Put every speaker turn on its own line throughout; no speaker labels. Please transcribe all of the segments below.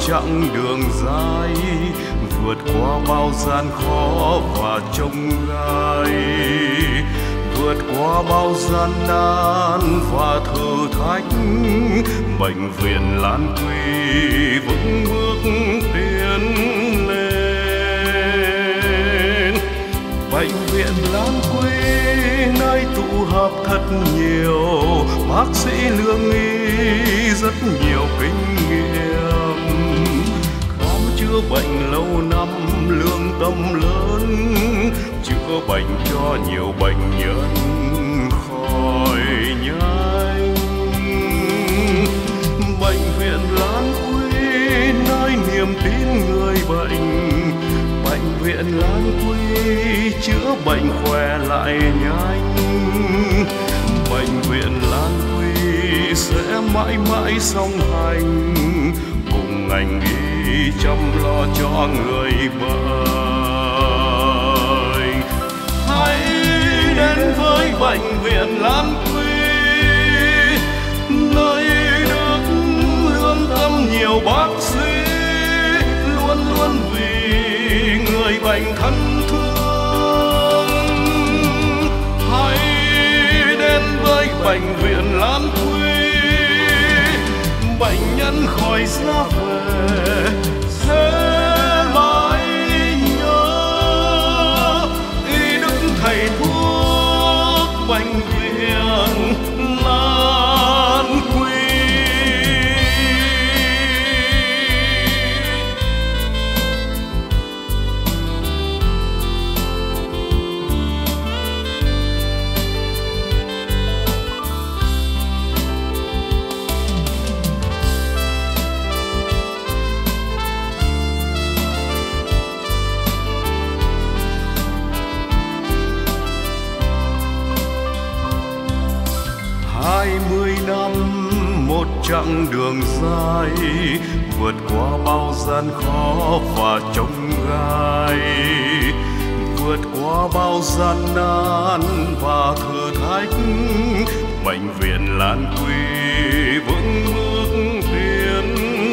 chặng đường dài, vượt qua bao gian khó và chông gai, vượt qua bao gian nan và thử thách. Bệnh viện Lan Quy vững bước tiến lên. Bệnh viện Lan Quy nơi tụ họp thật nhiều bác sĩ lương y, rất nhiều kinh nghiệm khám chữa bệnh lâu năm, lương tâm lớn chữa bệnh cho nhiều bệnh nhân khỏi nhanh. Bệnh viện Lan Quy nơi niềm tin người bệnh, bệnh viện Lan Quy chữa bệnh khỏe lại nhanh. Bệnh viện Lan Quy sẽ mãi mãi song hành cùng ngành y chăm lo cho người bệnh. Hãy đến với bệnh viện Lan Quy, nơi được lương tâm nhiều bác sĩ luôn luôn vì người bệnh thân thương. Hãy đến với bệnh viện Lan Quy, bệnh nhân khỏi ra về sẽ mãi nhớ y đức thầy thuốc bệnh viện Lan Quy. Một chặng đường dài, vượt qua bao gian khó và chông gai, vượt qua bao gian nan và thử thách. Bệnh viện Lan Quy vững bước tiến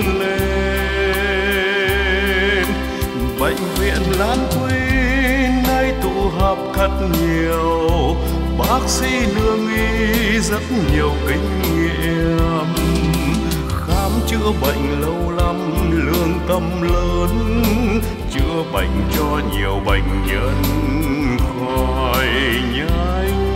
lên. Bệnh viện Lan Quy nơi tụ họp thật nhiều bác sĩ lương y, rất nhiều kinh nghiệm khám chữa bệnh lâu năm, lương tâm lớn chữa bệnh cho nhiều bệnh nhân khỏi nhanh.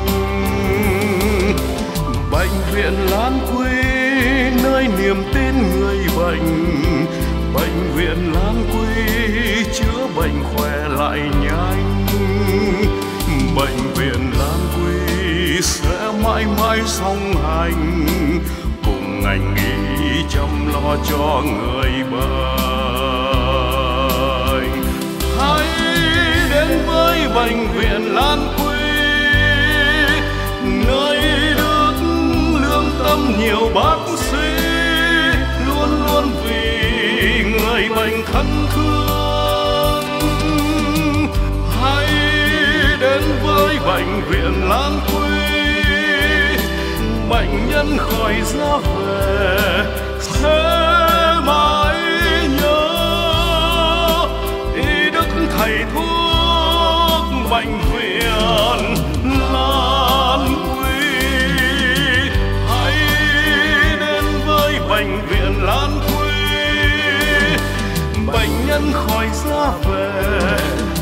Bệnh viện Lan Quy nơi niềm tin người bệnh, bệnh viện Lan Quy chữa bệnh khỏe lại nhanh. Bệnh viện Lan Quy sẽ mãi mãi song hành cùng ngành y chăm lo cho người bệnh. Hãy đến với bệnh viện Lan Quy, nơi được lương tâm nhiều bác sĩ luôn luôn vì người bệnh thân thương. Hãy đến với bệnh viện Lan Quy, bệnh nhân khỏi ra về sẽ mãi nhớ y đức thầy thuốc bệnh viện Lan Quy. Hãy đến với bệnh viện Lan Quy, bệnh nhân khỏi ra về